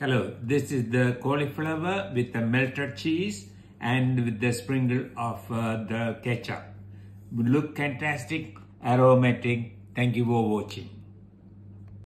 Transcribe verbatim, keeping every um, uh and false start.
Hello, this is the cauliflower with the melted cheese and with the sprinkle of uh, the ketchup. Look fantastic, aromatic. Thank you for watching.